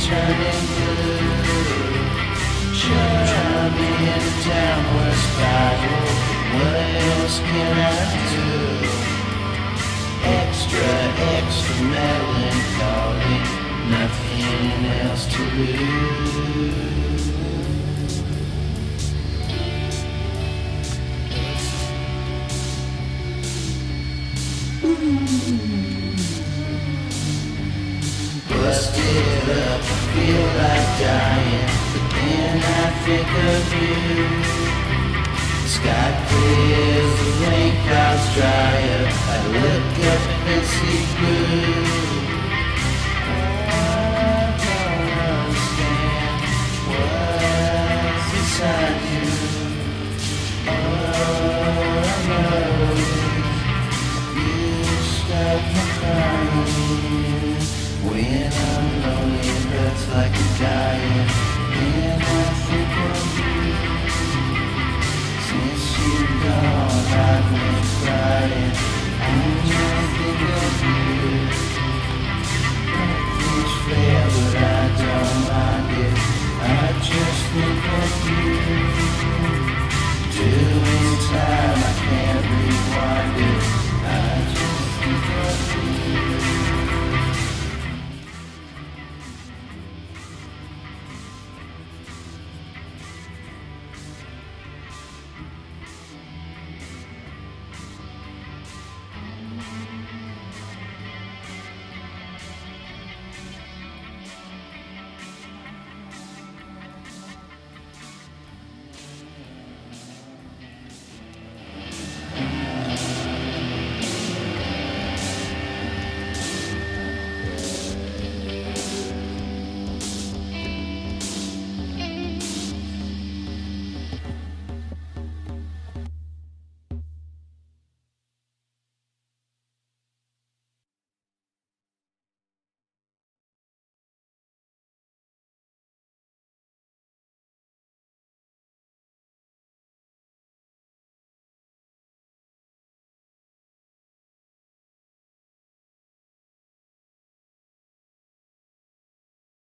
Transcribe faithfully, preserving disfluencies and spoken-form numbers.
turning blue. Trying me in a downward spiral. What else can I do? Extra, extra melancholy. Nothing else to lose. Busted up, feel like dying, but then I think of you. Sky clears, the rain clouds dry up. I look up and see blue. I don't understand what's inside you. All I know is you stop me crying. When I'm lonely, it hurts like I'm dying. When I think of you, since you're gone, I've been crying.